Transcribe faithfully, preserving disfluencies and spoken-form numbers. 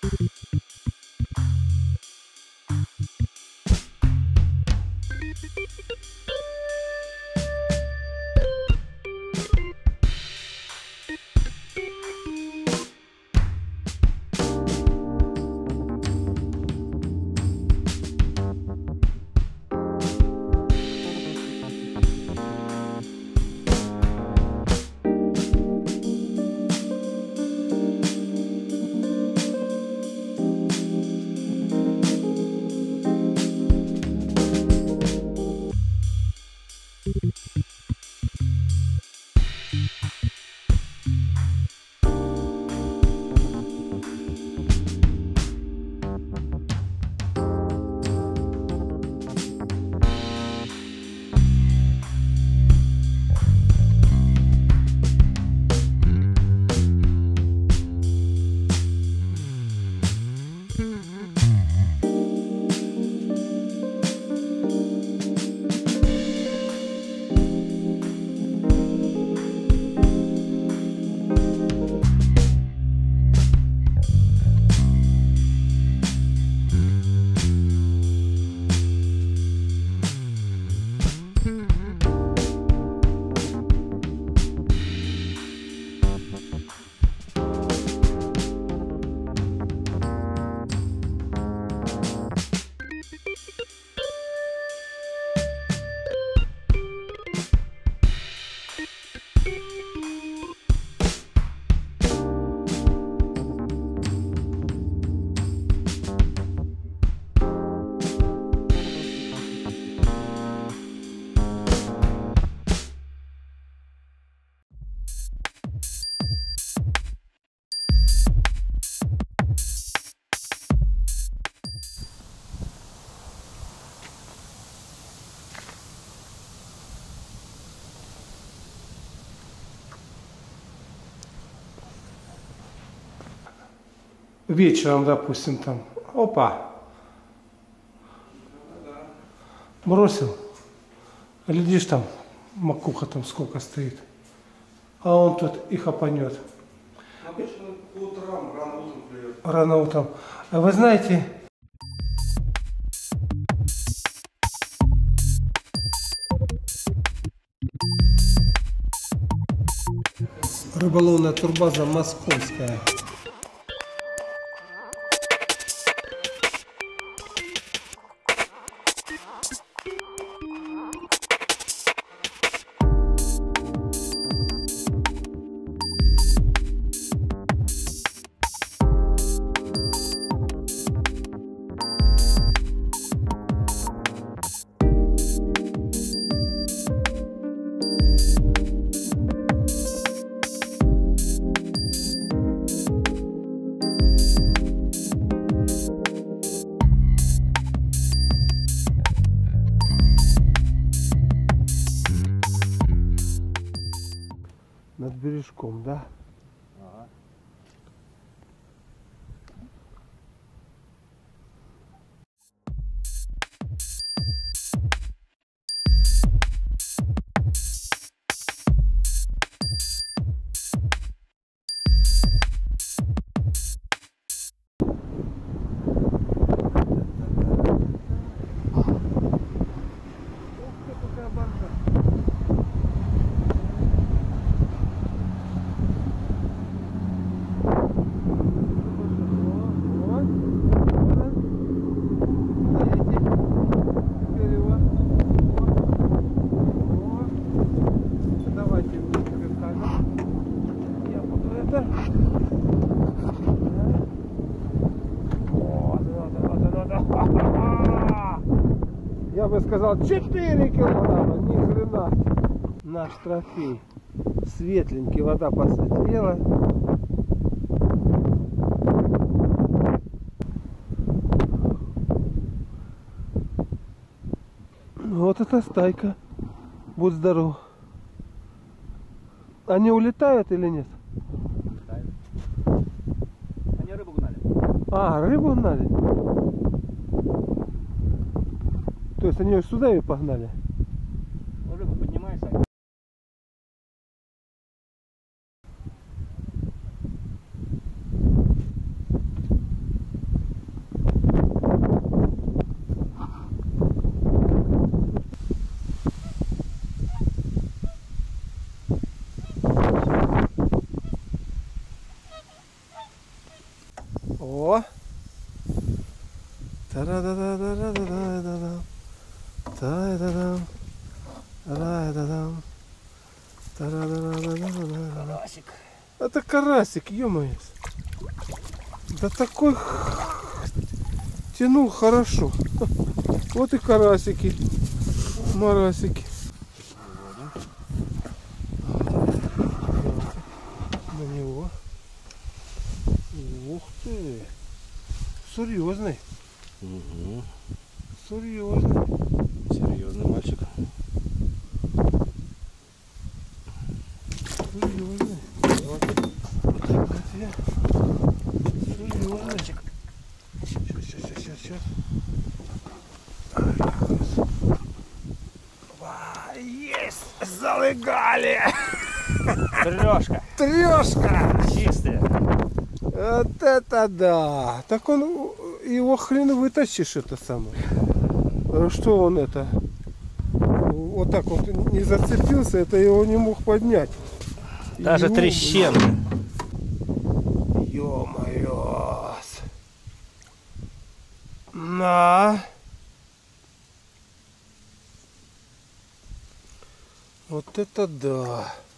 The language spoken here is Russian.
Вечером, допустим, там, опа, бросил, глядишь, там макуха там сколько стоит, а он тут и хапанет. Обычно по утрам, рано утром клюет. Рано утром. А вы знаете, рыболовная турбаза Московская. Над бережком, да? Ага. Я бы сказал четыре килограмма, ни хрена. Наш трофей. Светленький, вода посветлела. Вот эта стайка. Будь здоров. Они улетают или нет? Улетают. Они рыбу гнали. А, рыбу гнали? То есть они ее сюда и погнали? Ну, рыба поднимается. О! Та-да-да-да-да-да-да-да-да. Та-да-дам. Та-да-дам. Та-да-да-да-да-да-да. Карасик. Это карасик, ё-моё. Да такой тянул хорошо. Вот и карасики, марасики. На него. Ух ты. Серьезный. Угу. Серьезный. Серьезный мальчик. Серьезный. Серьезный. Сейчас, сейчас, сейчас, сейчас. Есть! Залегали! Трешка. Трешка! Чистая. Вот это да! Так он, его хрен вытащишь, это самое. Что он это? Вот так вот не зацепился, это его не мог поднять. Даже Ё- трещинка. Ё-моё! На! Вот это да!